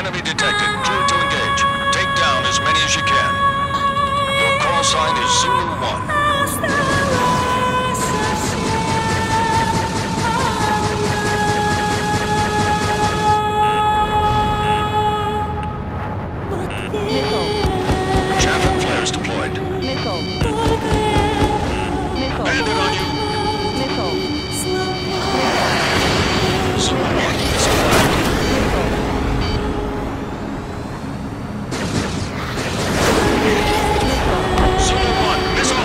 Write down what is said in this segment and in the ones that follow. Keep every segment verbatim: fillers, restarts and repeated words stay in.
Enemy detected. Clear to engage. Take down as many as you can. Your call sign is Zulu one. Chaff flares deployed. Bandit on you. Zulu one is alive. Zulu one, missile.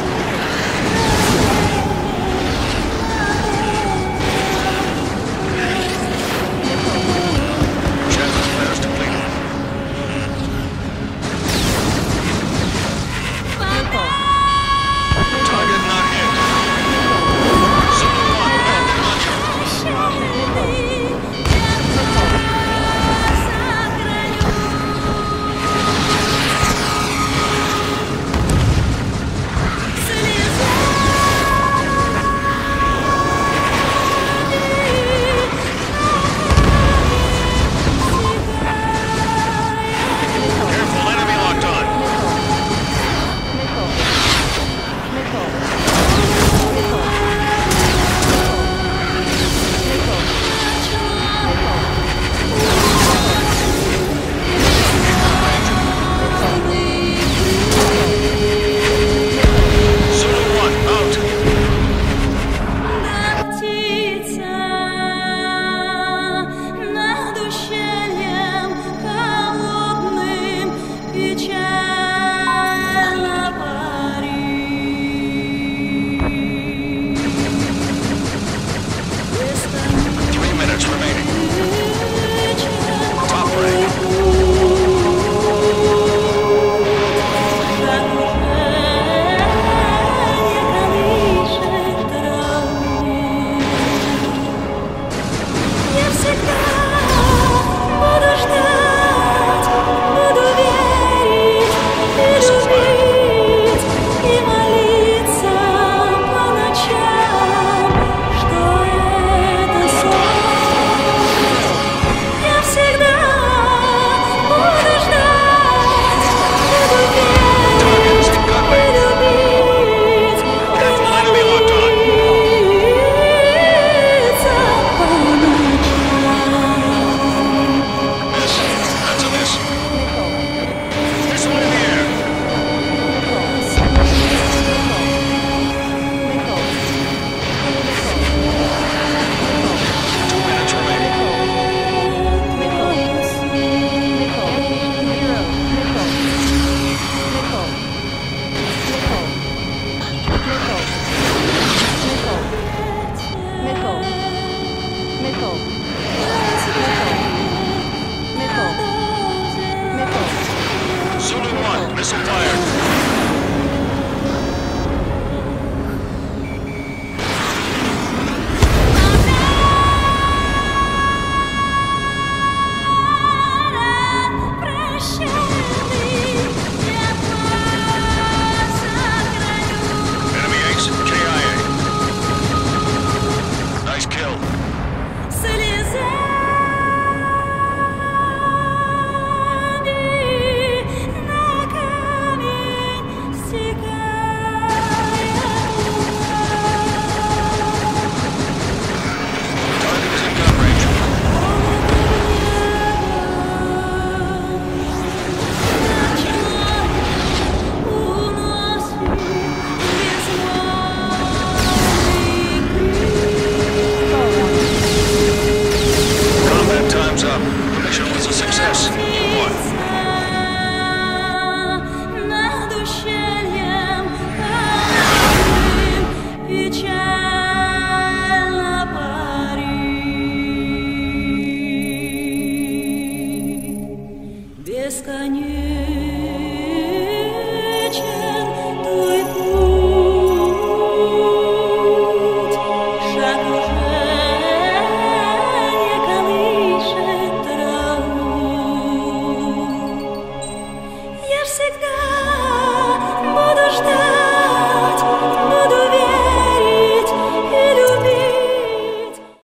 Chaff flares depleted. Target not hit. Zulu one, bandit on you. Careful, enemy locked on. Zulu one, out. Three minutes remaining. Top rank. Targets in gunway. Careful, enemy locked on. Miss. That's a miss. Missile in the air. Two minutes remaining. Zulu one, missile fired. Enemy ace, K I A. Nice kill. Target is in gun range. Combat time's up. The mission was a success. You won. Бесконечен твой путь, шаг уже не колышет траву. Я всегда буду ждать.